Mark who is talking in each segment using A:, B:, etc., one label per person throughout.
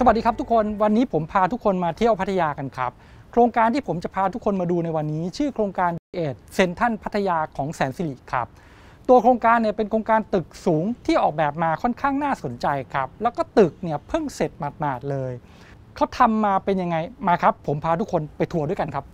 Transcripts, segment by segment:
A: สวัสดีครับทุกคนวันนี้ผมพาทุกคนมาเที่ยวพัทยากันครับโครงการที่ผมจะพาทุกคนมาดูในวันนี้ชื่อโครงการเซ็นทรัลพัทยาของแสนสิริครับตัวโครงการเนี่ยเป็นโครงการตึกสูงที่ออกแบบมาค่อนข้างน่าสนใจครับแล้วก็ตึกเนี่ยเพิ่งเสร็จหมาดๆเลยเขาทำมาเป็นยังไงมาครับผมพาทุกคนไปทัวร์ด้วยกันครับ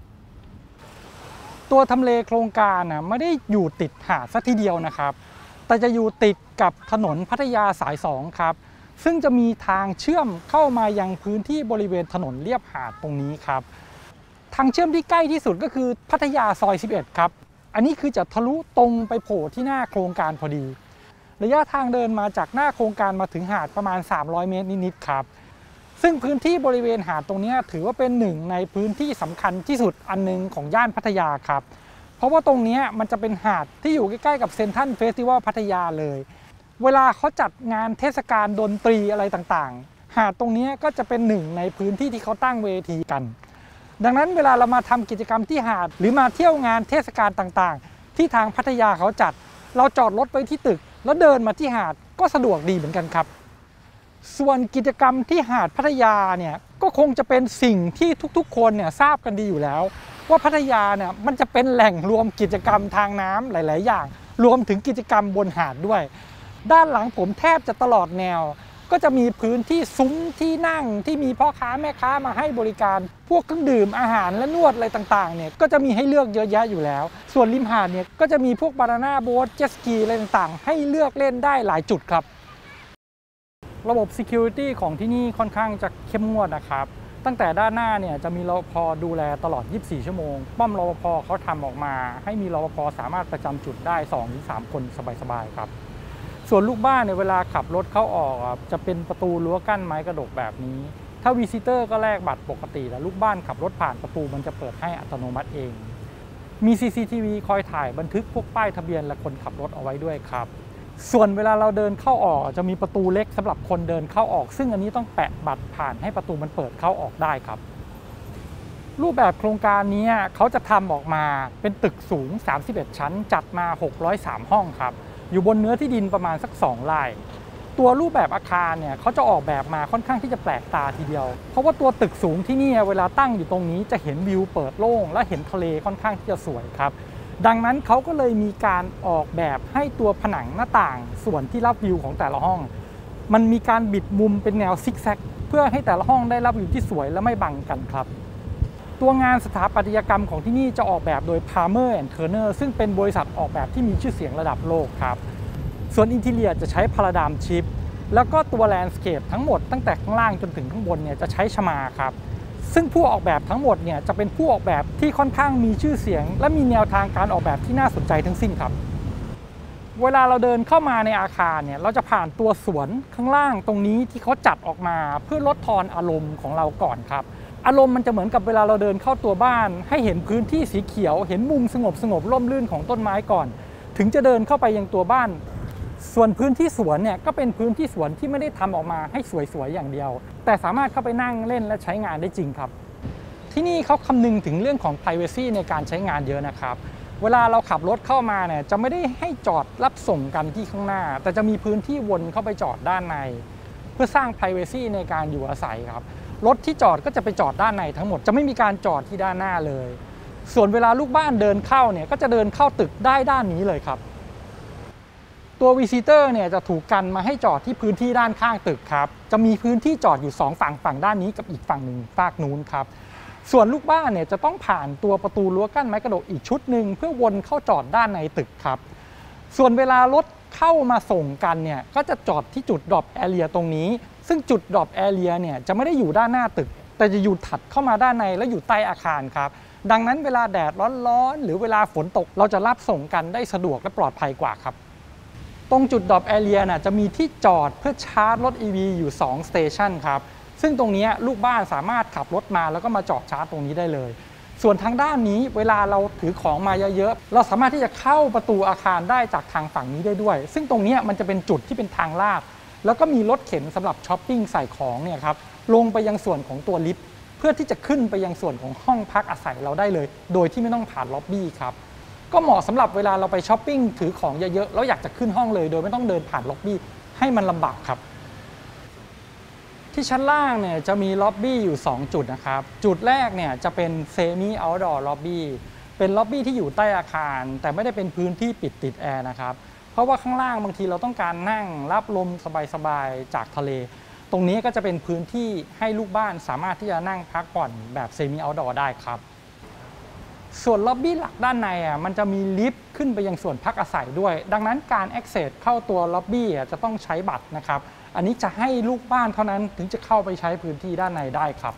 A: ตัวทำเลโครงการนะไม่ได้อยู่ติดหาดซะทีเดียวนะครับแต่จะอยู่ติดกับถนนพัทยาสาย2ครับซึ่งจะมีทางเชื่อมเข้ามายังพื้นที่บริเวณถนนเลียบหาดตรงนี้ครับทางเชื่อมที่ใกล้ที่สุดก็คือพัทยาซอย11ครับอันนี้คือจะทะลุตรงไปโผล่ที่หน้าโครงการพอดีระยะทางเดินมาจากหน้าโครงการมาถึงหาดประมาณ300เมตรนิดๆครับซึ่งพื้นที่บริเวณหาดตรงนี้ถือว่าเป็นหนึ่งในพื้นที่สำคัญที่สุดอันนึงของย่านพัทยาครับเพราะว่าตรงนี้มันจะเป็นหาดที่อยู่ใกล้ๆกับเซ็นทรัลเฟสติวัลพัทยาเลยเวลาเขาจัดงานเทศกาลดนตรีอะไรต่างๆหาดตรงนี้ก็จะเป็นหนึ่งในพื้นที่ที่เขาตั้งเวทีกันดังนั้นเวลาเรามาทำกิจกรรมที่หาดหรือมาเที่ยวงานเทศกาลต่างๆที่ทางพัทยาเขาจัดเราจอดรถไว้ที่ตึกแล้วเดินมาที่หาดก็สะดวกดีเหมือนกันครับส่วนกิจกรรมที่หาดพัทยาเนี่ยก็คงจะเป็นสิ่งที่ทุกๆคนเนี่ยทราบกันดีอยู่แล้วว่าพัทยาเนี่ยมันจะเป็นแหล่งรวมกิจกรรมทางน้ำหลายๆอย่างรวมถึงกิจกรรมบนหาดด้วยด้านหลังผมแทบจะตลอดแนวก็จะมีพื้นที่ซุ้มที่นั่งที่มีพ่อค้าแม่ค้ามาให้บริการพวกเครื่องดื่มอาหารและนวดอะไรต่างๆเนี่ยก็จะมีให้เลือกเยอะแยะอยู่แล้วส่วนริมหาดเนี่ยก็จะมีพวกบานาน่าโบ๊ทเจ็ตสกีอะไรต่างๆให้เลือกเล่นได้หลายจุดครับระบบ Security ของที่นี่ค่อนข้างจะเข้มงวดนะครับตั้งแต่ด้านหน้าเนี่ยจะมีรปภ.ดูแลตลอด24ชั่วโมงป้อมรปภ.เขาทำออกมาให้มีรปภ.สามารถประจำจุดได้ 2-3 คนสบายๆครับส่วนลูกบ้านเนี่ยเวลาขับรถเข้าออกจะเป็นประตูรั้วกั้นไม้กระดกแบบนี้ถ้าวิซิเตอร์ก็แลกบัตรปกติแต่ลูกบ้านขับรถผ่านประตูมันจะเปิดให้อัตโนมัติเองมี CCTV คอยถ่ายบันทึกพวกป้ายทะเบียนและคนขับรถเอาไว้ด้วยครับส่วนเวลาเราเดินเข้าออกจะมีประตูเล็กสำหรับคนเดินเข้าออกซึ่งอันนี้ต้องแปะบัตรผ่านให้ประตูมันเปิดเข้าออกได้ครับรูปแบบโครงการนี้เขาจะทำออกมาเป็นตึกสูง31ชั้นจัดมา603ห้องครับอยู่บนเนื้อที่ดินประมาณสัก2ไร่ตัวรูปแบบอาคารเนี่ยเขาจะออกแบบมาค่อนข้างที่จะแปลกตาทีเดียวเพราะว่าตัวตึกสูงที่นี่เวลาตั้งอยู่ตรงนี้จะเห็นวิวเปิดโล่งและเห็นทะเลค่อนข้างที่จะสวยครับดังนั้นเขาก็เลยมีการออกแบบให้ตัวผนังหน้าต่างส่วนที่รับวิวของแต่ละห้องมันมีการบิดมุมเป็นแนวซิกแซกเพื่อให้แต่ละห้องได้รับวิวที่สวยและไม่บังกันครับตัวงานสถาปัตยกรรมของที่นี่จะออกแบบโดย Palmer & Turner ซึ่งเป็นบริษัทออกแบบที่มีชื่อเสียงระดับโลกครับส่วนอินทีเรียจะใช้พาราดามชิปแล้วก็ตัวแลนด์สเคปทั้งหมดตั้งแต่ข้างล่างจนถึงข้างบนเนี่ยจะใช้ชมาครับซึ่งผู้ออกแบบทั้งหมดเนี่ยจะเป็นผู้ออกแบบที่ค่อนข้างมีชื่อเสียงและมีแนวทางการออกแบบที่น่าสนใจทั้งสิ้นครับเวลาเราเดินเข้ามาในอาคารเนี่ยเราจะผ่านตัวสวนข้างล่างตรงนี้ที่เขาจัดออกมาเพื่อลดทอนอารมณ์ของเราก่อนครับอารมณ์มันจะเหมือนกับเวลาเราเดินเข้าตัวบ้านให้เห็นพื้นที่สีเขียวเห็นมุมสงบร่มรื่นของต้นไม้ก่อนถึงจะเดินเข้าไปยังตัวบ้านส่วนพื้นที่สวนเนี่ยก็เป็นพื้นที่สวนที่ไม่ได้ทำออกมาให้สวยๆอย่างเดียวแต่สามารถเข้าไปนั่งเล่นและใช้งานได้จริงครับที่นี่เขาคำนึงถึงเรื่องของ privacy ในการใช้งานเยอะนะครับเวลาเราขับรถเข้ามาเนี่ยจะไม่ได้ให้จอดรับส่งกันที่ข้างหน้าแต่จะมีพื้นที่วนเข้าไปจอดด้านในเพื่อสร้าง privacy ในการอยู่อาศัยครับรถที่จอดก็จะไปจอดด้านในทั้งหมดจะไม่มีการจอดที่ด้านหน้าเลยส่วนเวลาลูกบ้านเดินเข้าเนี่ยก็จะเดินเข้าตึกได้ด้านนี้เลยครับตัววิซิเตอร์เนี่ยจะถูกกันมาให้จอดที่พื้นที่ด้านข้างตึกครับจะมีพื้นที่จอดอยู่2ฝั่งด้านนี้กับอีกฝั่งหนึ่งฝั่งนู้นครับส่วนลูกบ้านเนี่ยจะต้องผ่านตัวประตูรั้วกั้นไม้กระดกอีกชุดหนึ่งเพื่อวนเข้าจอดด้านในตึกครับส่วนเวลารถเข้ามาส่งกันเนี่ยก็จะจอดที่จุดดรอปแอเรียตรงนี้ซึ่งจุดดรอปแอเรียเนี่ยจะไม่ได้อยู่ด้านหน้าตึกแต่จะอยู่ถัดเข้ามาด้านในและอยู่ใต้อาคารครับดังนั้นเวลาแดดร้อนๆหรือเวลาฝนตกเราจะรับส่งกันได้สะดวกและปลอดภัยกว่าครับตรงจุดดรอปแอเรียจะมีที่จอดเพื่อชาร์จรถ EV อยู่2สเตชันครับซึ่งตรงนี้ลูกบ้านสามารถขับรถมาแล้วก็มาจอดชาร์จตรงนี้ได้เลยส่วนทางด้านนี้เวลาเราถือของมาเยอะๆเราสามารถที่จะเข้าประตูอาคารได้จากทางฝั่งนี้ได้ด้วยซึ่งตรงนี้มันจะเป็นจุดที่เป็นทางลาดแล้วก็มีรถเข็นสำหรับช้อปปิ้งใส่ของเนี่ยครับลงไปยังส่วนของตัวลิฟต์เพื่อที่จะขึ้นไปยังส่วนของห้องพักอาศัยเราได้เลยโดยที่ไม่ต้องผ่านล็อบบี้ครับก็เหมาะสำหรับเวลาเราไปช้อปปิ้งถือของเยอะๆแล้วอยากจะขึ้นห้องเลยโดยไม่ต้องเดินผ่านล็อบบี้ให้มันลำบากครับที่ชั้นล่างเนี่ยจะมีล็อบบี้อยู่2จุดนะครับจุดแรกเนี่ยจะเป็นเซมิเอาท์ดอร์ล็อบบี้เป็นล็อบบี้ที่อยู่ใต้อาคารแต่ไม่ได้เป็นพื้นที่ปิดติดแอร์นะครับเพราะว่าข้างล่างบางทีเราต้องการนั่งรับลมสบายๆจากทะเลตรงนี้ก็จะเป็นพื้นที่ให้ลูกบ้านสามารถที่จะนั่งพักผ่อนแบบเซมิเอาท์ดอร์ได้ครับส่วนล็อบบี้หลักด้านในมันจะมีลิฟต์ขึ้นไปยังส่วนพักอาศัยด้วยดังนั้นการ access เข้าตัวล็อบบี้จะต้องใช้บัตรนะครับอันนี้จะให้ลูกบ้านเท่านั้นถึงจะเข้าไปใช้พื้นที่ด้านในได้ครับ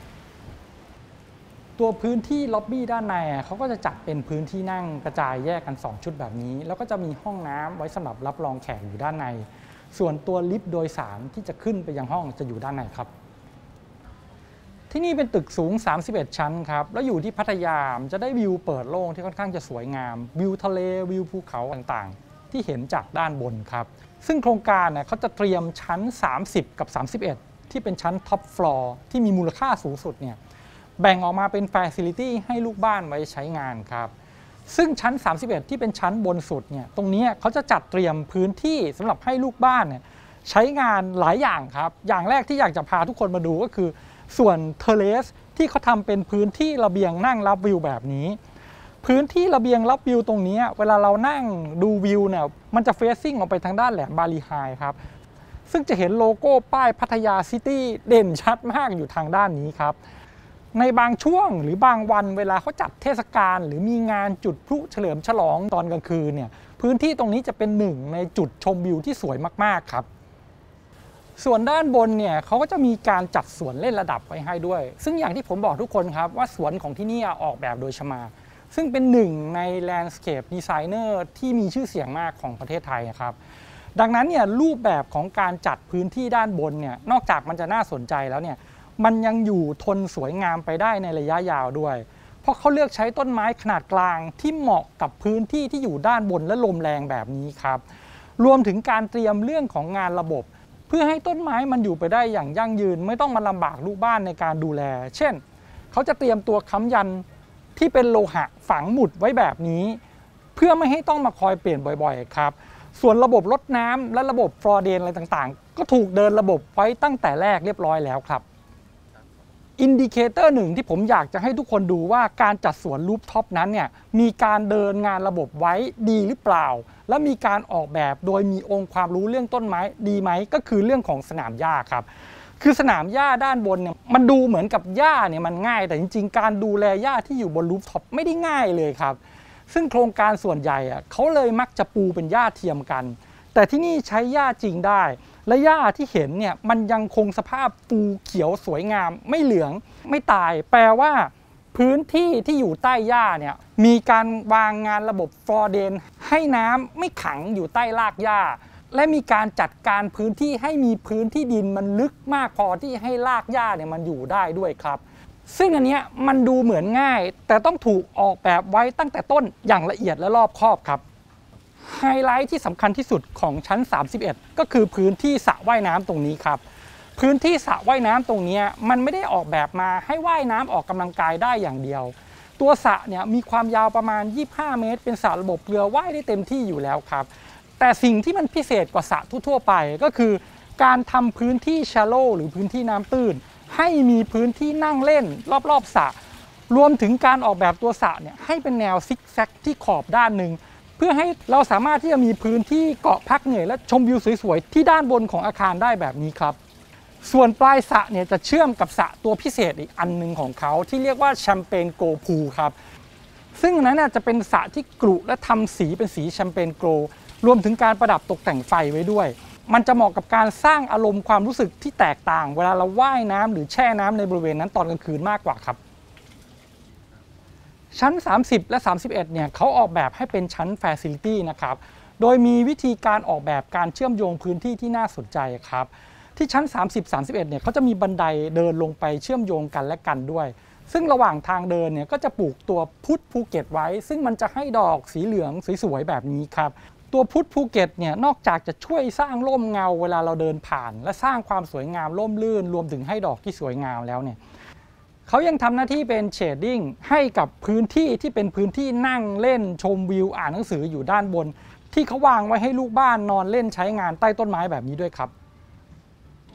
A: ตัวพื้นที่ล็อบบี้ด้านในเขาก็จะจัดเป็นพื้นที่นั่งกระจายแยกกัน2ชุดแบบนี้แล้วก็จะมีห้องน้ำไว้สำหรับรับรองแขกอยู่ด้านในส่วนตัวลิฟต์โดยสารที่จะขึ้นไปยังห้องจะอยู่ด้านในครับที่นี่เป็นตึกสูง31ชั้นครับแล้วอยู่ที่พัทยาจะได้วิวเปิดโล่งที่ค่อนข้างจะสวยงามวิวทะเลวิวภูเขาต่างๆที่เห็นจากด้านบนครับซึ่งโครงการเขาจะเตรียมชั้น30กับ31ที่เป็นชั้นท็อปฟลอร์ที่มีมูลค่าสูงสุดเนี่ยแบ่งออกมาเป็นฟาซิลิตี้ให้ลูกบ้านไว้ใช้งานครับซึ่งชั้น31ที่เป็นชั้นบนสุดเนี่ยตรงนี้เขาจะจัดเตรียมพื้นที่สำหรับให้ลูกบ้านเนี่ยใช้งานหลายอย่างครับอย่างแรกที่อยากจะพาทุกคนมาดูก็คือส่วนเทเลสที่เขาทำเป็นพื้นที่ระเบียงนั่งรับวิวแบบนี้พื้นที่ระเบียงรับวิวตรงนี้เวลาเรานั่งดูวิวเนี่ยมันจะเฟซซิ่งออกไปทางด้านแหลมบาลีไฮครับซึ่งจะเห็นโลโก้ป้ายพัทยาซิตี้เด่นชัดมากอยู่ทางด้านนี้ครับในบางช่วงหรือบางวันเวลาเขาจัดเทศกาลหรือมีงานจุดพลุเฉลิมฉลองตอนกลางคืนเนี่ยพื้นที่ตรงนี้จะเป็นหนึ่งในจุดชมวิวที่สวยมากๆครับส่วนด้านบนเนี่ยเขาก็จะมีการจัดสวนเล่นระดับไว้ให้ด้วยซึ่งอย่างที่ผมบอกทุกคนครับว่าสวนของที่นี่ออกแบบโดยชมาซึ่งเป็นหนึ่งใน Landscape Designer ที่มีชื่อเสียงมากของประเทศไทยครับดังนั้นเนี่ยรูปแบบของการจัดพื้นที่ด้านบนเนี่ยนอกจากมันจะน่าสนใจแล้วเนี่ยมันยังอยู่ทนสวยงามไปได้ในระยะยาวด้วยเพราะเขาเลือกใช้ต้นไม้ขนาดกลางที่เหมาะกับพื้นที่ที่อยู่ด้านบนและลมแรงแบบนี้ครับรวมถึงการเตรียมเรื่องของงานระบบเพื่อให้ต้นไม้มันอยู่ไปได้อย่างยั่งยืนไม่ต้องมาลำบากลูกบ้านในการดูแลเช่นเขาจะเตรียมตัวค้ำยันที่เป็นโลหะฝังหมุดไว้แบบนี้เพื่อไม่ให้ต้องมาคอยเปลี่ยนบ่อยๆครับส่วนระบบรดน้ำและระบบฟลอร์เดนอะไรต่างๆก็ถูกเดินระบบไว้ตั้งแต่แรกเรียบร้อยแล้วครับอินดิเคเตอร์หนึ่งที่ผมอยากจะให้ทุกคนดูว่าการจัดสวนรูฟท็อปนั้นเนี่ยมีการเดินงานระบบไว้ดีหรือเปล่าและมีการออกแบบโดยมีองค์ความรู้เรื่องต้นไม้ดีไหมก็คือเรื่องของสนามหญ้าครับคือสนามหญ้าด้านบนเนี่ยมันดูเหมือนกับหญ้าเนี่ยมันง่ายแต่จริงๆการดูแลหญ้าที่อยู่บนรูฟท็อปไม่ได้ง่ายเลยครับซึ่งโครงการส่วนใหญ่เขาเลยมักจะปูเป็นหญ้าเทียมกันแต่ที่นี่ใช้หญ้าจริงได้และหญ้าที่เห็นเนี่ยมันยังคงสภาพฟูเขียวสวยงามไม่เหลืองไม่ตายแปลว่าพื้นที่ที่อยู่ใต้หญ้าเนี่ยมีการวางงานระบบฟลอร์เดนให้น้ำไม่ขังอยู่ใต้รากหญ้าและมีการจัดการพื้นที่ให้มีพื้นที่ดินมันลึกมากพอที่ให้รากหญ้าเนี่ยมันอยู่ได้ด้วยครับซึ่งอันนี้มันดูเหมือนง่ายแต่ต้องถูกออกแบบไว้ตั้งแต่ต้นอย่างละเอียดและรอบคอบครับไฮไลท์ที่สำคัญที่สุดของชั้น31ก็คือพื้นที่สระว่ายน้ำตรงนี้ครับพื้นที่สระว่ายน้ำตรงนี้มันไม่ได้ออกแบบมาให้ว่ายน้ำออกกำลังกายได้อย่างเดียวตัวสระเนี่ยมีความยาวประมาณ25 เมตรเป็นสระระบบเรือว่ายได้เต็มที่อยู่แล้วครับแต่สิ่งที่มันพิเศษกว่าสระทั่วไปก็คือการทำพื้นที่ชาโลหรือพื้นที่น้ำตื้นให้มีพื้นที่นั่งเล่นรอบๆสระรวมถึงการออกแบบตัวสระเนี่ยให้เป็นแนวซิกแซกที่ขอบด้านหนึ่งเพื่อให้เราสามารถที่จะมีพื้นที่เกาะพักเหนื่อยและชมวิวสวยๆที่ด้านบนของอาคารได้แบบนี้ครับส่วนปลายสระเนี่ยจะเชื่อมกับสระตัวพิเศษอีกอันหนึ่งของเขาที่เรียกว่าแชมเปญโกลพูลครับซึ่งนั้นจะเป็นสระที่กรุและทำสีเป็นสีแชมเปญโกลรวมถึงการประดับตกแต่งไฟไว้ด้วยมันจะเหมาะกับการสร้างอารมณ์ความรู้สึกที่แตกต่างเวลาเราว่ายน้ำหรือแช่น้ำในบริเวณนั้นตอนกลางคืนมากกว่าครับชั้น30และ31เนี่ยเขาออกแบบให้เป็นชั้น Facility นะครับโดยมีวิธีการออกแบบการเชื่อมโยงพื้นที่ที่น่าสนใจครับที่ชั้น30-31เนี่ยเขาจะมีบันไดเดินลงไปเชื่อมโยงกันและกันด้วยซึ่งระหว่างทางเดินเนี่ยก็จะปลูกตัวพุทธภูเก็ตไว้ซึ่งมันจะให้ดอกสีเหลืองสวยๆแบบนี้ครับตัวพุทธภูเก็ตเนี่ยนอกจากจะช่วยสร้างร่มเงาเวลาเราเดินผ่านและสร้างความสวยงามร่มรื่นรวมถึงให้ดอกที่สวยงามแล้วเนี่ยเขายังทำหน้าที่เป็นเชดดิ้งให้กับพื้นที่ที่เป็นพื้นที่นั่งเล่นชมวิวอ่านหนังสืออยู่ด้านบนที่เขาวางไว้ให้ลูกบ้านนอนเล่นใช้งานใต้ต้นไม้แบบนี้ด้วยครับ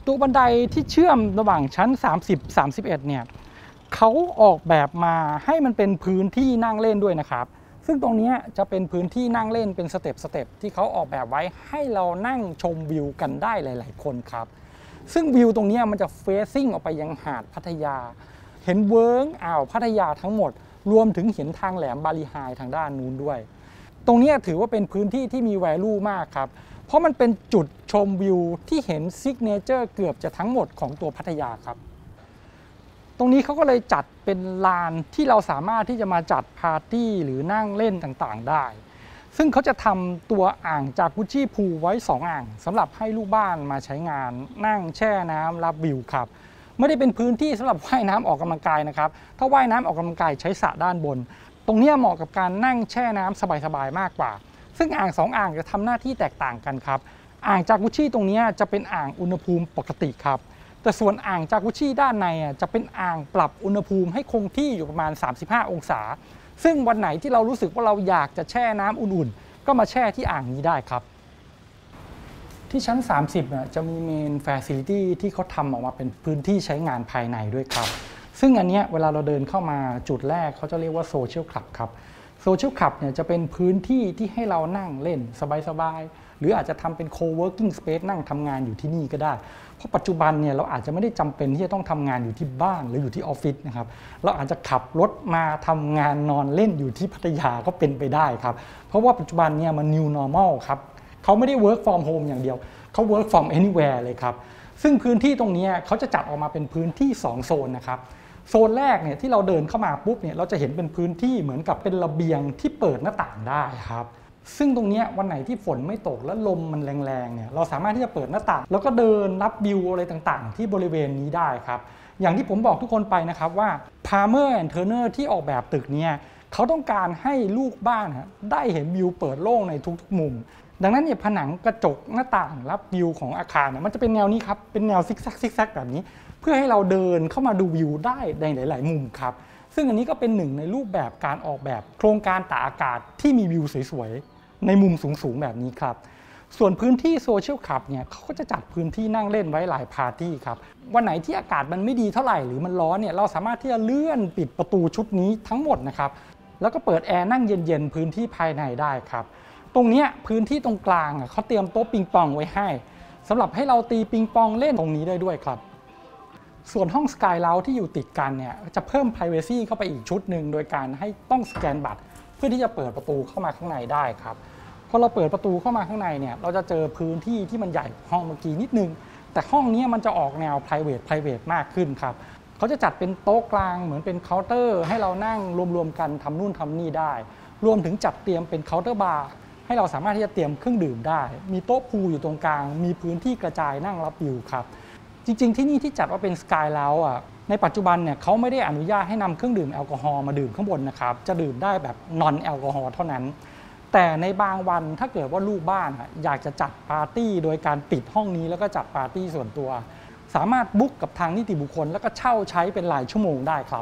A: ตัวบันไดที่เชื่อมระหว่างชั้น30-31เนี่ยเขาออกแบบมาให้มันเป็นพื้นที่นั่งเล่นด้วยนะครับซึ่งตรงนี้จะเป็นพื้นที่นั่งเล่นเป็นสเต็ปที่เขาออกแบบไว้ให้เรานั่งชมวิวกันได้หลายๆคนครับซึ่งวิวตรงนี้มันจะเฟซซิ่งออกไปยังหาดพัทยาเห็นเวิ้งอ่าวพัทยาทั้งหมดรวมถึงเห็นทางแหลมบาลีไฮทางด้านนู้นด้วยตรงนี้ถือว่าเป็นพื้นที่ที่มีแวลูมากครับเพราะมันเป็นจุดชมวิวที่เห็นซิกเนเจอร์เกือบจะทั้งหมดของตัวพัทยาครับตรงนี้เขาก็เลยจัดเป็นลานที่เราสามารถที่จะมาจัดปาร์ตี้หรือนั่งเล่นต่างๆได้ซึ่งเขาจะทำตัวอ่างจากกุชี่พูลไว้2อ่างสำหรับให้ลูกบ้านมาใช้งานนั่งแช่น้ำรับวิวครับไม่ได้เป็นพื้นที่สำหรับว่ายน้ำออกกำลังกายนะครับถ้าว่ายน้ำออกกำลังกายใช้สระด้านบนตรงนี้เหมาะกับการนั่งแช่น้ำสบายๆมากกว่าซึ่งอ่าง2อ่างจะทำหน้าที่แตกต่างกันครับอ่างจากกุชี่ตรงนี้จะเป็นอ่างอุณหภูมิปกติครับแต่ส่วนอ่างจากุชิด้านในจะเป็นอ่างปรับอุณหภูมิให้คงที่อยู่ประมาณ35องศาซึ่งวันไหนที่เรารู้สึกว่าเราอยากจะแช่น้ำอุ่นๆก็มาแช่ที่อ่างนี้ได้ครับที่ชั้น30จะมีเมนแฟซิลิตี้ที่เขาทำออกมาเป็นพื้นที่ใช้งานภายในด้วยครับซึ่งอันนี้เวลาเราเดินเข้ามาจุดแรกเขาจะเรียกว่าโซเชียลคลับครับโซเชียลคลับจะเป็นพื้นที่ที่ให้เรานั่งเล่นสบายๆหรืออาจจะทำเป็นโคเวิร์กิ้งสเปซนั่งทำงานอยู่ที่นี่ก็ได้เพราะปัจจุบันเราอาจจะไม่ได้จำเป็นที่จะต้องทำงานอยู่ที่บ้านหรืออยู่ที่ออฟฟิศนะครับเราอาจจะขับรถมาทำงานนอนเล่นอยู่ที่พัทยาก็เป็นไปได้ครับเพราะว่าปัจจุบันมัน new normal ครับเขาไม่ได้ work from home อย่างเดียวเขา work from anywhere เลยครับซึ่งพื้นที่ตรงนี้เขาจะจัดออกมาเป็นพื้นที่2โซนนะครับโซนแรกที่เราเดินเข้ามาปุ๊บเราจะเห็นเป็นพื้นที่เหมือนกับเป็นระเบียงที่เปิดหน้าต่างได้ครับซึ่งตรงนี้วันไหนที่ฝนไม่ตกและลมมันแรงๆเราสามารถที่จะเปิดหน้าต่างแล้วก็เดินรับวิวอะไรต่างๆที่บริเวณนี้ได้ครับอย่างที่ผมบอกทุกคนไปนะครับว่า Palmer and Turner ที่ออกแบบตึกเขาต้องการให้ลูกบ้านได้เห็นวิวเปิดโล่งในทุกๆมุมดังนั้นผนังกระจกหน้าต่างรับวิวของอาคารมันจะเป็นแนวนี้ครับเป็นแนวซิกแซกแบบนี้เพื่อให้เราเดินเข้ามาดูวิวได้ในหลายๆมุมครับซึ่งอันนี้ก็เป็นหนึ่งในรูปแบบการออกแบบโครงการตากอากาศที่มีวิวสวยๆในมุมสูงๆแบบนี้ครับส่วนพื้นที่โซเชียลคลับเขาก็จะจัดพื้นที่นั่งเล่นไว้หลายปาร์ตี้ครับวันไหนที่อากาศมันไม่ดีเท่าไหร่หรือมันร้อนเราสามารถที่จะเลื่อนปิดประตูชุดนี้ทั้งหมดนะครับแล้วก็เปิดแอร์นั่งเย็นๆพื้นที่ภายในได้ครับตรงนี้พื้นที่ตรงกลางเขาเตรียมโต๊ะปิงปองไว้ให้สำหรับให้เราตีปิงปองเล่นตรงนี้ได้ด้วยครับส่วนห้องสกายเลาที่อยู่ติดกันจะเพิ่ม Privacy เข้าไปอีกชุดหนึ่งโดยการให้ต้องสแกนบัตรเพื่อที่จะเปิดประตูเข้ามาข้างในได้ครับพอเราเปิดประตูเข้ามาข้างในเราจะเจอพื้นที่ที่มันใหญ่ห้องเมื่อกี้นิดนึงแต่ห้องนี้มันจะออกแนว private มากขึ้นครับเขาจะจัดเป็นโต๊ะกลางเหมือนเป็นเคาน์เตอร์ให้เรานั่งรวมๆกันทำนู่นทำนี่ได้รวมถึงจัดเตรียมเป็นเคาน์เตอร์บาร์ให้เราสามารถที่จะเตรียมเครื่องดื่มได้มีโต๊ะพูลอยู่ตรงกลางมีพื้นที่กระจายนั่งรับวิวครับจริงๆที่นี่ที่จัดว่าเป็นสกายเลาในปัจจุบันเขาไม่ได้อนุญาตให้นำเครื่องดื่มแอลกอฮอล์มาดื่มข้างบนนะครับจะดื่มได้แบบนอนแอลกอฮอล์เท่านั้นแต่ในบางวันถ้าเกิดว่าลูกบ้านอยากจะจัดปาร์ตี้โดยการปิดห้องนี้แล้วก็จัดปาร์ตี้ส่วนตัวสามารถบุ๊กกับทางนิติบุคคลแล้วก็เช่าใช้เป็นรายชั่วโมงได้ครับ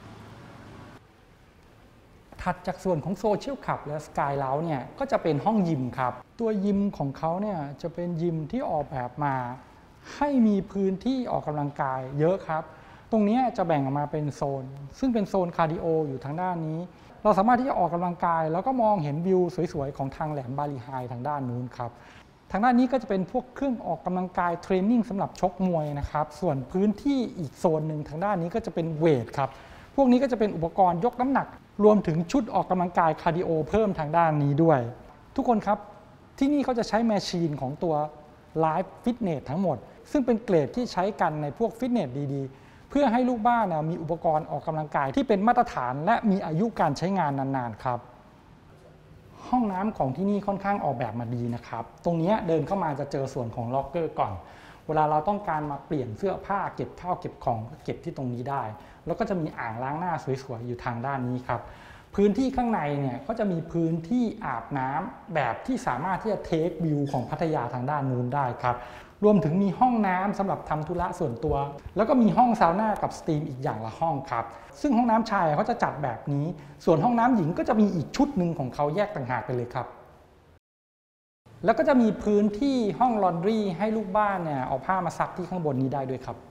A: ถัดจากส่วนของโซเชียลคลับและสกายเลาก็จะเป็นห้องยิมครับตัวยิมของเขาจะเป็นยิมที่ออกแบบมาให้มีพื้นที่ออกกำลังกายเยอะครับตรงนี้จะแบ่งออกมาเป็นโซนซึ่งเป็นโซนคาร์ดิโออยู่ทางด้านนี้เราสามารถที่จะออกกำลังกายแล้วก็มองเห็นวิวสวยๆของทางแหลมบาลีไฮทางด้านนู้นครับทางด้านนี้ก็จะเป็นพวกเครื่องออกกำลังกายเทรนนิ่งสำหรับชกมวยนะครับส่วนพื้นที่อีกโซนหนึ่งทางด้านนี้ก็จะเป็นเวทครับพวกนี้ก็จะเป็นอุปกรณ์ยกน้ำหนักรวมถึงชุดออกกำลังกายคาร์ดิโอเพิ่มทางด้านนี้ด้วยทุกคนครับที่นี่เขาจะใช้แมชชีนของตัว Live Fitness ทั้งหมดซึ่งเป็นเกรดที่ใช้กันในพวกฟิตเนสดีๆเพื่อให้ลูกบ้านมีอุปกรณ์ออกกำลังกายที่เป็นมาตรฐานและมีอายุการใช้งานนานๆครับห้องน้ำของที่นี่ค่อนข้างออกแบบมาดีนะครับตรงนี้เดินเข้ามาจะเจอส่วนของล็อกเกอร์ก่อนเวลาเราต้องการมาเปลี่ยนเสื้อผ้าเก็บข้าวเก็บของเก็บที่ตรงนี้ได้แล้วก็จะมีอ่างล้างหน้าสวยๆอยู่ทางด้านนี้ครับพื้นที่ข้างในก็จะมีพื้นที่อาบน้ำแบบที่สามารถที่จะเทควิวของพัทยาทางด้านนู้นได้ครับรวมถึงมีห้องน้ำสำหรับทำธุระส่วนตัวแล้วก็มีห้องซาวน่ากับสตรีมอีกอย่างละห้องครับซึ่งห้องน้ำชายเขาจะจัดแบบนี้ส่วนห้องน้ำหญิงก็จะมีอีกชุดหนึ่งของเขาแยกต่างหากไปเลยครับแล้วก็จะมีพื้นที่ห้องลอนดรีให้ลูกบ้านเนี่ยเอาผ้ามาซักที่ข้างบนนี้ได้ด้วยครับ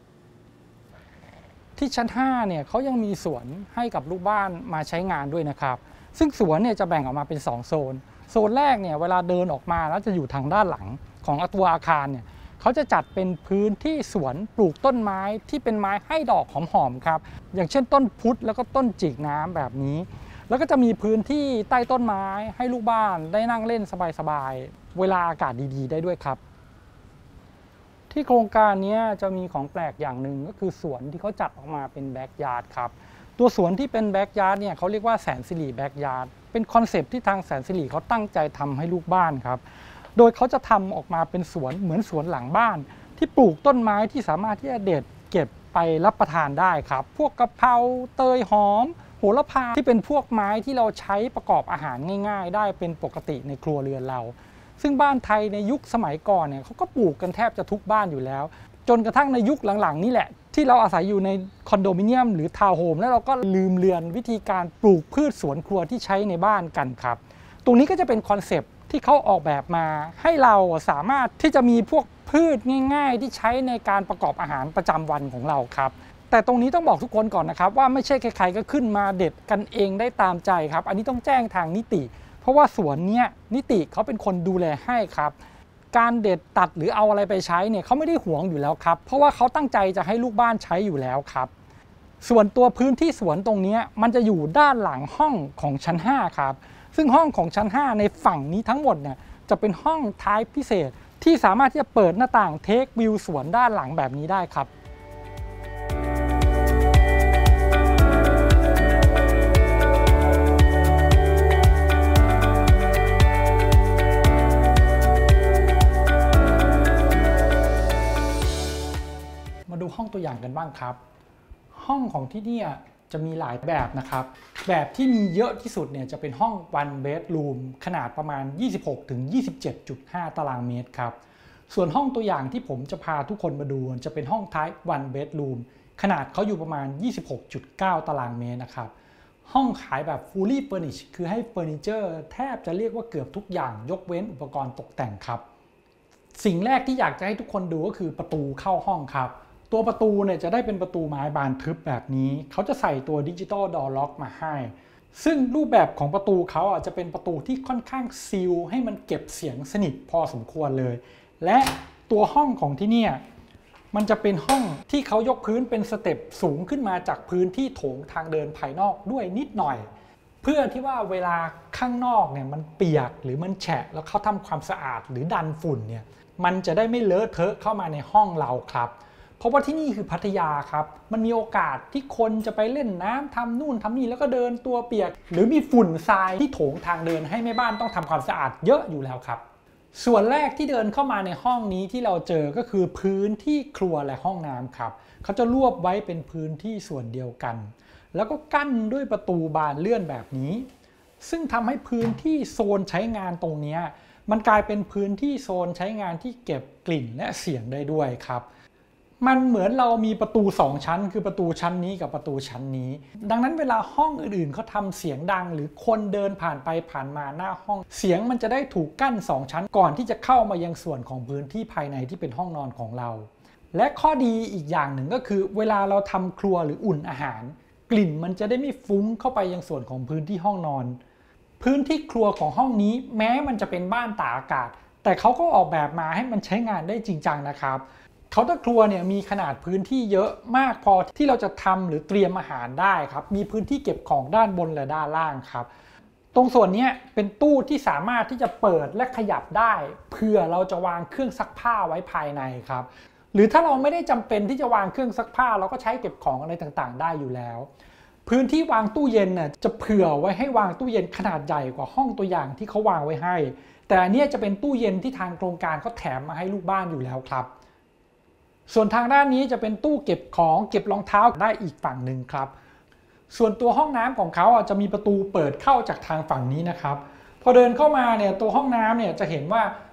A: ที่ชั้น5เนี่ยเขายังมีสวนให้กับลูกบ้านมาใช้งานด้วยนะครับซึ่งสวนเนี่ยจะแบ่งออกมาเป็น2โซนโซนแรกเนี่ยเวลาเดินออกมาแล้วจะอยู่ทางด้านหลังของตัวอาคารเนี่ยเขาจะจัดเป็นพื้นที่สวนปลูกต้นไม้ที่เป็นไม้ให้ดอกหอมๆครับอย่างเช่นต้นพุทธแล้วก็ต้นจิกน้ำแบบนี้แล้วก็จะมีพื้นที่ใต้ต้นไม้ให้ลูกบ้านได้นั่งเล่นสบายๆเวลาอากาศดีๆได้ด้วยครับที่โครงการนี้จะมีของแปลกอย่างหนึ่งก็คือสวนที่เขาจัดออกมาเป็นแบ็กยาร์ดครับตัวสวนที่เป็นแบ็กยาร์ดเนี่ยเขาเรียกว่าแสนสิริแบ็กยาร์ดเป็นคอนเซปต์ที่ทางแสนสิริเขาตั้งใจทำให้ลูกบ้านครับโดยเขาจะทำออกมาเป็นสวนเหมือนสวนหลังบ้านที่ปลูกต้นไม้ที่สามารถที่จะเด็ดเก็บไปรับประทานได้ครับพวกกะเพราเตยหอมโหระพาที่เป็นพวกไม้ที่เราใช้ประกอบอาหารง่ายๆได้เป็นปกติในครัวเรือนเราซึ่งบ้านไทยในยุคสมัยก่อนเนี่ยเขาก็ปลูกกันแทบจะทุกบ้านอยู่แล้วจนกระทั่งในยุคหลังๆนี่แหละที่เราอาศัยอยู่ในคอนโดมิเนียมหรือทาวน์โฮมแล้วเราก็ลืมเลือนวิธีการปลูกพืชสวนครัวที่ใช้ในบ้านกันครับตรงนี้ก็จะเป็นคอนเซปต์ที่เขาออกแบบมาให้เราสามารถที่จะมีพวกพืชง่ายๆที่ใช้ในการประกอบอาหารประจำวันของเราครับแต่ตรงนี้ต้องบอกทุกคนก่อนนะครับว่าไม่ใช่ใครๆก็ขึ้นมาเด็ดกันเองได้ตามใจครับอันนี้ต้องแจ้งทางนิติเพราะว่าสวนนี้นิติเขาเป็นคนดูแลให้ครับการเด็ดตัดหรือเอาอะไรไปใช้เนี่ยเขาไม่ได้หวงอยู่แล้วครับเพราะว่าเขาตั้งใจจะให้ลูกบ้านใช้อยู่แล้วครับส่วนตัวพื้นที่สวนตรงนี้มันจะอยู่ด้านหลังห้องของชั้น5ครับซึ่งห้องของชั้น5ในฝั่งนี้ทั้งหมดเนี่ยจะเป็นห้องท้ายพิเศษที่สามารถที่จะเปิดหน้าต่างเทควิวสวนด้านหลังแบบนี้ได้ครับมาดูห้องตัวอย่างกันบ้างครับห้องของที่นี่จะมีหลายแบบนะครับแบบที่มีเยอะที่สุดเนี่ยจะเป็นห้อง one bedroom ขนาดประมาณ 26-27.5 ตารางเมตรครับส่วนห้องตัวอย่างที่ผมจะพาทุกคนมาดูจะเป็นห้อง type one bedroom ขนาดเขาอยู่ประมาณ 26.9 ตารางเมตรนะครับห้องขายแบบ fully furnished คือให้เฟอร์นิเจอร์แทบจะเรียกว่าเกือบทุกอย่างยกเว้นอุปกรณ์ตกแต่งครับสิ่งแรกที่อยากจะให้ทุกคนดูก็คือประตูเข้าห้องครับตัวประตูเนี่ยจะได้เป็นประตูไม้บานทึบแบบนี้เขาจะใส่ตัวดิจิตอลดอร์ล็อกมาให้ซึ่งรูปแบบของประตูเขาจะเป็นประตูที่ค่อนข้างซีลให้มันเก็บเสียงสนิทพอสมควรเลยและตัวห้องของที่นี่มันจะเป็นห้องที่เขายกพื้นเป็นสเต็ปสูงขึ้นมาจากพื้นที่โถงทางเดินภายนอกด้วยนิดหน่อยเพื่อที่ว่าเวลาข้างนอกเนี่ยมันเปียกหรือมันแฉะแล้วเขาทำความสะอาดหรือดันฝุ่นเนี่ยมันจะได้ไม่เลอะเทอะเข้ามาในห้องเราครับเพราะว่าที่นี่คือพัทยาครับมันมีโอกาสที่คนจะไปเล่นน้ำทำนู่นทำนี่แล้วก็เดินตัวเปียกหรือมีฝุ่นทรายที่โถงทางเดินให้แม่บ้านต้องทำความสะอาดเยอะอยู่แล้วครับส่วนแรกที่เดินเข้ามาในห้องนี้ที่เราเจอก็คือพื้นที่ครัวและห้องน้ำครับเขาจะรวบไว้เป็นพื้นที่ส่วนเดียวกันแล้วก็กั้นด้วยประตูบานเลื่อนแบบนี้ซึ่งทำให้พื้นที่โซนใช้งานตรงนี้มันกลายเป็นพื้นที่โซนใช้งานที่เก็บกลิ่นและเสียงได้ด้วยครับมันเหมือนเรามีประตู2ชั้นคือประตูชั้นนี้กับประตูชั้นนี้ดังนั้นเวลาห้องอื่นๆเขาทำเสียงดังหรือคนเดินผ่านไปผ่านมาหน้าห้องเสียงมันจะได้ถูกกั้น2ชั้นก่อนที่จะเข้ามายังส่วนของพื้นที่ภายในที่เป็นห้องนอนของเราและข้อดีอีกอย่างหนึ่งก็คือเวลาเราทำครัวหรืออุ่นอาหารกลิ่นมันจะได้ไม่ฟุ้งเข้าไปยังส่วนของพื้นที่ห้องนอนพื้นที่ครัวของห้องนี้แม้มันจะเป็นบ้านตากอากาศแต่เขาก็ออกแบบมาให้มันใช้งานได้จริงจังนะครับเคาน์เตอร์ครัวเนี่ยมีขนาดพื้นที่เยอะมากพอที่เราจะทำหรือเตรียมอาหารได้ครับมีพื้นที่เก็บของด้านบนและด้านล่างครับตรงส่วนนี้เป็นตู้ที่สามารถที่จะเปิดและขยับได้เพื่อเราจะวางเครื่องซักผ้าไว้ภายในครับหรือถ้าเราไม่ได้จำเป็นที่จะวางเครื่องซักผ้าเราก็ใช้เก็บของอะไรต่างๆได้อยู่แล้วพื้นที่วางตู้เย็นน่ะจะเผื่อไว้ให้วางตู้เย็นขนาดใหญ่กว่าห้องตัวอย่างที่เขาวางไว้ให้แต่อันนี้จะเป็นตู้เย็นที่ทางโครงการเขาแถมมาให้ลูกบ้านอยู่แล้วครับส่วนทางด้านนี้จะเป็นตู้เก็บของเก็บรองเท้าได้อีกฝั่งหนึ่งครับส่วนตัวห้องน้ำของเขาจะมีประตูเปิดเข้าจากทางฝั่งนี้นะครับพอเดินเข้ามาเนี่ยตัวห้องน้ำเนี่ยจะเห็นว่า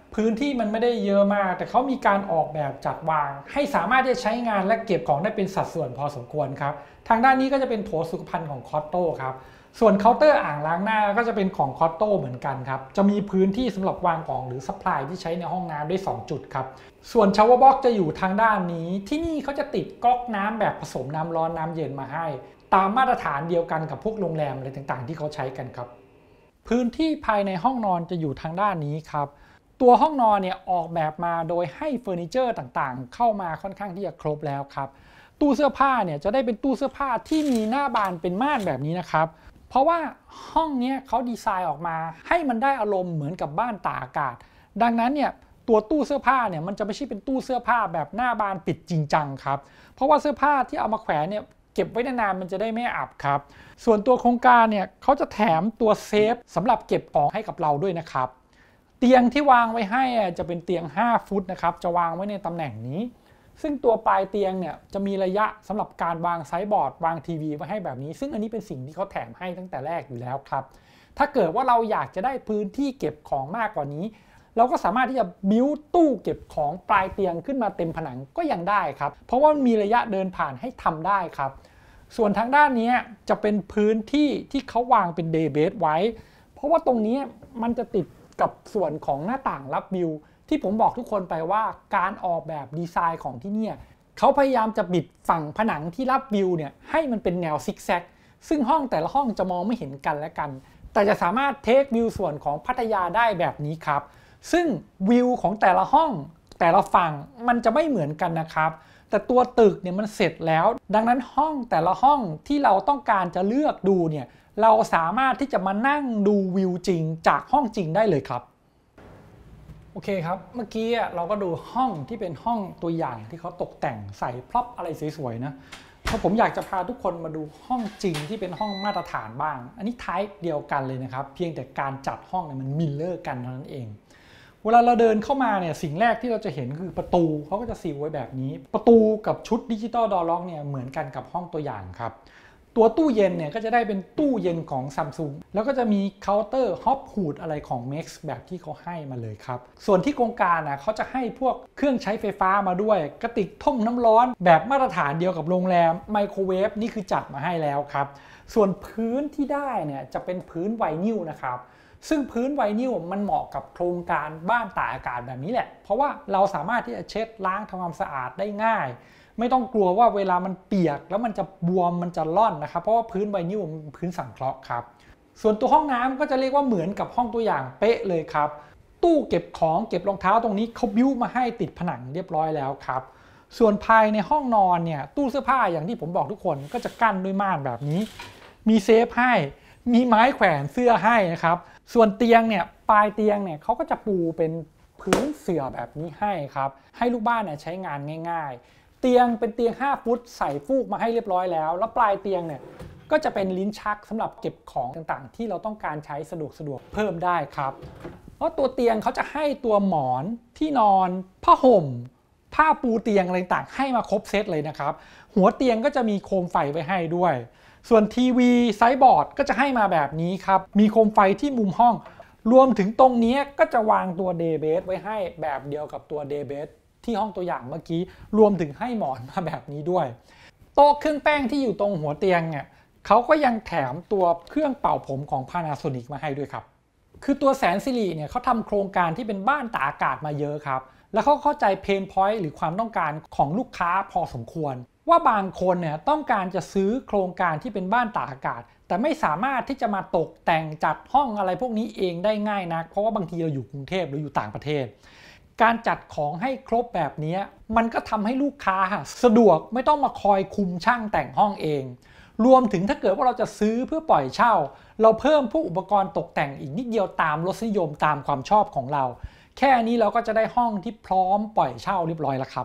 A: พื้นที่มันไม่ได้เยอะมากแต่เขามีการออกแบบจัดวางให้สามารถที่จะใช้งานและเก็บของได้เป็นสัดส่วนพอสมควรครับทางด้านนี้ก็จะเป็นโถสุขภัณฑ์ของคอตโต้ครับส่วนเคาน์เตอร์อ่างล้างหน้าก็จะเป็นของคอตโต้เหมือนกันครับจะมีพื้นที่สำหรับวางของหรือซัพพลายที่ใช้ในห้องน้ำได้2จุดครับส่วนชาวเวอร์บ็อกซ์จะอยู่ทางด้านนี้ที่นี่เขาจะติดก๊อกน้ำแบบผสมน้ำร้อนน้ำเย็นมาให้ตามมาตรฐานเดียวกันกับพวกโรงแรมอะไรต่างๆที่เขาใช้กันครับพื้นที่ภายในห้องนอนจะอยู่ทางด้านนี้ครับตัวห้องนอนเนี่ยออกแบบมาโดยให้เฟอร์นิเจอร์ต่างๆเข้ามาค่อนข้างที่จะครบแล้วครับตู้เสื้อผ้าเนี่ยจะได้เป็นตู้เสื้อผ้าที่มีหน้าบานเป็นม่านแบบนี้นะครับเพราะว่าห้องนี้เขาดีไซน์ออกมาให้มันได้อารมณ์เหมือนกับบ้านตากอากาศดังนั้นเนี่ยตัวตู้เสื้อผ้าเนี่ยมันจะไม่ใช่เป็นตู้เสื้อผ้าแบบหน้าบานปิดจริงจังครับเพราะว่าเสื้อผ้าที่เอามาแขวนเนี่ยเก็บไว้นานๆมันจะได้ไม่อับครับส่วนตัวโครงการเนี่ยเขาจะแถมตัวเซฟสำหรับเก็บของให้กับเราด้วยนะครับเตียงที่วางไว้ให้จะเป็นเตียง5ฟุตนะครับจะวางไว้ในตำแหน่งนี้ซึ่งตัวปลายเตียงเนี่ยจะมีระยะสำหรับการวางไซส์บอร์ดวางทีวีไว้ให้แบบนี้ซึ่งอันนี้เป็นสิ่งที่เขาแถมให้ตั้งแต่แรกอยู่แล้วครับถ้าเกิดว่าเราอยากจะได้พื้นที่เก็บของมากกว่านี้เราก็สามารถที่จะบิ้วตู้เก็บของปลายเตียงขึ้นมาเต็มผนังก็ยังได้ครับเพราะว่ามีระยะเดินผ่านให้ทำได้ครับส่วนทางด้านนี้จะเป็นพื้นที่ที่เขาวางเป็นเดย์เบดไว้เพราะว่าตรงนี้มันจะติดกับส่วนของหน้าต่างรับวิวที่ผมบอกทุกคนไปว่าการออกแบบดีไซน์ของที่นี่เขาพยายามจะบิดฝั่งผนังที่รับวิวเนี่ยให้มันเป็นแนวซิกแซกซึ่งห้องแต่ละห้องจะมองไม่เห็นกันและกันแต่จะสามารถเทควิวส่วนของพัทยาได้แบบนี้ครับซึ่งวิวของแต่ละห้องแต่ละฝั่งมันจะไม่เหมือนกันนะครับแต่ตัวตึกเนี่ยมันเสร็จแล้วดังนั้นห้องแต่ละห้องที่เราต้องการจะเลือกดูเนี่ยเราสามารถที่จะมานั่งดูวิวจริงจากห้องจริงได้เลยครับโอเคครับเมื่อกี้เราก็ดูห้องที่เป็นห้องตัวอย่างที่เขาตกแต่งใส่พร็อพอะไรสวยๆนะเพราะผมอยากจะพาทุกคนมาดูห้องจริงที่เป็นห้องมาตรฐานบ้างอันนี้ไทป์เดียวกันเลยนะครับเพียงแต่การจัดห้องเนี่ยมันมิลเลอร์กันเท่านั้นเองเวลาเราเดินเข้ามาเนี่ยสิ่งแรกที่เราจะเห็นคือประตูเขาก็จะซีลไว้แบบนี้ประตูกับชุดดิจิตอลดอร์ล็อกเนี่ยเหมือนกันกับห้องตัวอย่างครับตัวตู้เย็นเนี่ยก็จะได้เป็นตู้เย็นของ Samsung แล้วก็จะมีเคาน์เตอร์ฮอปฮูดอะไรของ Max แบบที่เขาให้มาเลยครับส่วนที่โครงการเขาจะให้พวกเครื่องใช้ไฟฟ้ามาด้วยกระติกต้มน้ำร้อนแบบมาตรฐานเดียวกับโรงแรมไมโครเวฟนี่คือจัดมาให้แล้วครับส่วนพื้นที่ได้เนี่ยจะเป็นพื้นไวนิลนะครับซึ่งพื้นไวนิลมันเหมาะกับโครงการบ้านตากอากาศแบบนี้แหละเพราะว่าเราสามารถที่จะเช็ดล้างทำความสะอาดได้ง่ายไม่ต้องกลัวว่าเวลามันเปียกแล้วมันจะบวมมันจะร่อนนะครับเพราะว่าพื้นไวนิลมันเป็นพื้นสังเคราะห์ครับส่วนตัวห้องน้ำก็จะเรียกว่าเหมือนกับห้องตัวอย่างเป๊ะเลยครับตู้เก็บของเก็บรองเท้าตรงนี้เขาบิ้วมาให้ติดผนังเรียบร้อยแล้วครับส่วนภายในห้องนอนเนี่ยตู้เสื้อผ้าอย่างที่ผมบอกทุกคนก็จะกั้นด้วยม่านแบบนี้มีเซฟให้มีไม้แขวนเสื้อให้นะครับส่วนเตียงเนี่ยปลายเตียงเนี่ยเขาก็จะปูเป็นพื้นเสื่อแบบนี้ให้ครับให้ลูกบ้านเนี่ยใช้งานง่ายๆเตียงเป็นเตียง5ฟุตใส่ฟูกมาให้เรียบร้อยแล้วแล้วปลายเตียงเนี่ยก็จะเป็นลิ้นชักสำหรับเก็บของต่างๆที่เราต้องการใช้สะดวกเพิ่มได้ครับเพราะตัวเตียงเขาจะให้ตัวหมอนที่นอนผ้าห่มผ้าปูเตียงอะไรต่างให้มาครบเซตเลยนะครับหัวเตียงก็จะมีโคมไฟไว้ให้ด้วยส่วนทีวีไซส์บอร์ดก็จะให้มาแบบนี้ครับมีโคมไฟที่มุมห้องรวมถึงตรงนี้ก็จะวางตัวเดย์เบดไว้ให้แบบเดียวกับตัวเดย์เบดที่ห้องตัวอย่างเมื่อกี้รวมถึงให้หมอนมาแบบนี้ด้วยโต๊ะเครื่องแป้งที่อยู่ตรงหัวเตียงเนี่ยเขาก็ยังแถมตัวเครื่องเป่าผมของ Panasonic มาให้ด้วยครับคือตัวแสนสิริเนี่ยเขาทำโครงการที่เป็นบ้านตากอากาศมาเยอะครับแล้วเขาเข้าใจเพนพอยต์หรือความต้องการของลูกค้าพอสมควรว่าบางคนเนี่ยต้องการจะซื้อโครงการที่เป็นบ้านตากอากาศแต่ไม่สามารถที่จะมาตกแต่งจัดห้องอะไรพวกนี้เองได้ง่ายนักเพราะว่าบางทีเราอยู่กรุงเทพหรืออยู่ต่างประเทศการจัดของให้ครบแบบนี้มันก็ทำให้ลูกค้าสะดวกไม่ต้องมาคอยคุมช่างแต่งห้องเองรวมถึงถ้าเกิดว่าเราจะซื้อเพื่อปล่อยเช่าเราเพิ่มพวกอุปกรณ์ตกแต่งอีกนิดเดียวตามรสนิยมตามความชอบของเราแค่นี้เราก็จะได้ห้องที่พร้อมปล่อยเช่าเรียบร้อยแล้วครับ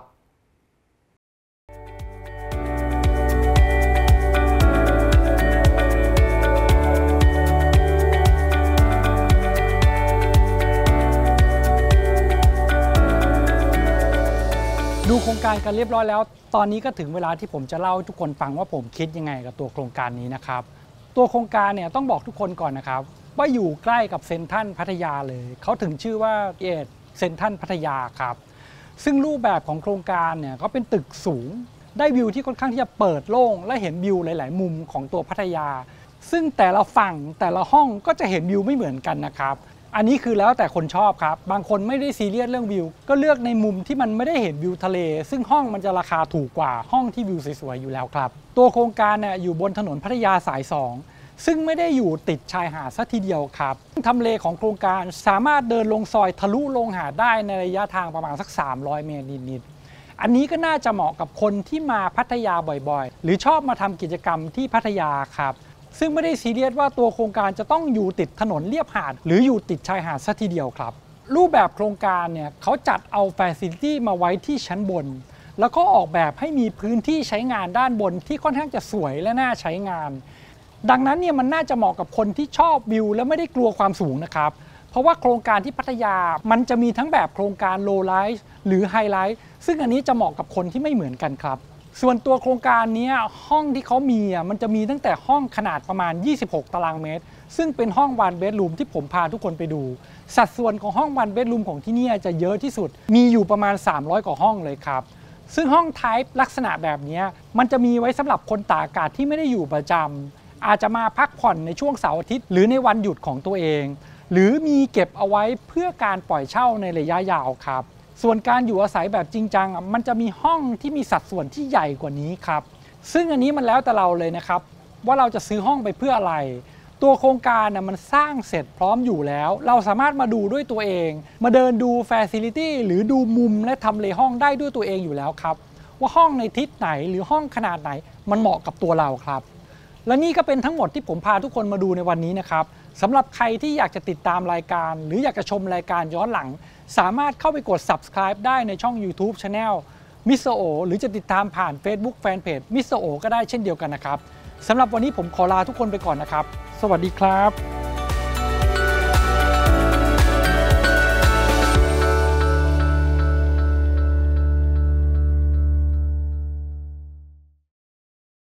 A: ดูโครงการกันเรียบร้อยแล้วตอนนี้ก็ถึงเวลาที่ผมจะเล่าให้ทุกคนฟังว่าผมคิดยังไงกับตัวโครงการนี้นะครับตัวโครงการเนี่ยต้องบอกทุกคนก่อนนะครับว่าอยู่ใกล้กับเซ็นทรัลพัทยาเลยเขาถึงชื่อว่าเซ็นทรัลพัทยาครับซึ่งรูปแบบของโครงการเนี่ยก็เป็นตึกสูงได้วิวที่ค่อนข้างที่จะเปิดโล่งและเห็นวิวหลายๆมุมของตัวพัทยาซึ่งแต่ละฝั่งแต่ละห้องก็จะเห็นวิวไม่เหมือนกันนะครับอันนี้คือแล้วแต่คนชอบครับบางคนไม่ได้ซีเรียสเรื่องวิวก็เลือกในมุมที่มันไม่ได้เห็นวิวทะเลซึ่งห้องมันจะราคาถูกกว่าห้องที่วิวสวยๆอยู่แล้วครับตัวโครงการเนี่ยอยู่บนถนนพัทยาสาย2ซึ่งไม่ได้อยู่ติดชายหาดซะทีเดียวครับทำเลของโครงการสามารถเดินลงซอยทะลุลงหาดได้ในระยะทางประมาณสัก300 เมตรนิดๆอันนี้ก็น่าจะเหมาะกับคนที่มาพัทยาบ่อยๆหรือชอบมาทำกิจกรรมที่พัทยาครับซึ่งไม่ได้ซีเรียสว่าตัวโครงการจะต้องอยู่ติดถนนเลียบหาดหรืออยู่ติดชายหาดซะทีเดียวครับรูปแบบโครงการเนี่ยเขาจัดเอาฟาซิลิตี้มาไว้ที่ชั้นบนแล้วก็ออกแบบให้มีพื้นที่ใช้งานด้านบนที่ค่อนข้างจะสวยและน่าใช้งานดังนั้นเนี่ยมันน่าจะเหมาะกับคนที่ชอบวิวและไม่ได้กลัวความสูงนะครับเพราะว่าโครงการที่พัทยามันจะมีทั้งแบบโครงการโลไลท์หรือไฮไลท์ซึ่งอันนี้จะเหมาะกับคนที่ไม่เหมือนกันครับส่วนตัวโครงการนี้ห้องที่เขามีมันจะมีตั้งแต่ห้องขนาดประมาณ26 ตารางเมตรซึ่งเป็นห้อง1 bedroom ที่ผมพาทุกคนไปดูสัดส่วนของห้อง1 bedroom ของที่นี่จะเยอะที่สุดมีอยู่ประมาณ300 กว่าห้องเลยครับซึ่งห้อง type ลักษณะแบบนี้มันจะมีไว้สำหรับคนตากอากาศที่ไม่ได้อยู่ประจำอาจจะมาพักผ่อนในช่วงเสาร์อาทิตย์หรือในวันหยุดของตัวเองหรือมีเก็บเอาไว้เพื่อการปล่อยเช่าในระยะยาวครับส่วนการอยู่อาศัยแบบจริงจังมันจะมีห้องที่มีสัดส่วนที่ใหญ่กว่านี้ครับซึ่งอันนี้มันแล้วแต่เราเลยนะครับว่าเราจะซื้อห้องไปเพื่ออะไรตัวโครงการมันสร้างเสร็จพร้อมอยู่แล้วเราสามารถมาดูด้วยตัวเองมาเดินดูฟาซิลิตี้หรือดูมุมและทำเลห้องได้ด้วยตัวเองอยู่แล้วครับว่าห้องในทิศไหนหรือห้องขนาดไหนมันเหมาะกับตัวเราครับและนี่ก็เป็นทั้งหมดที่ผมพาทุกคนมาดูในวันนี้นะครับสำหรับใครที่อยากจะติดตามรายการหรืออยากจะชมรายการย้อนหลังสามารถเข้าไปกด subscribe ได้ในช่อง YouTube Channel Mr. O หรือจะติดตามผ่าน Facebook Fanpage Mr. O ก็ได้เช่นเดียวกันนะครับสำหรับวันนี้ผมขอลาทุกคนไปก่อนนะครับสวัสดีครับ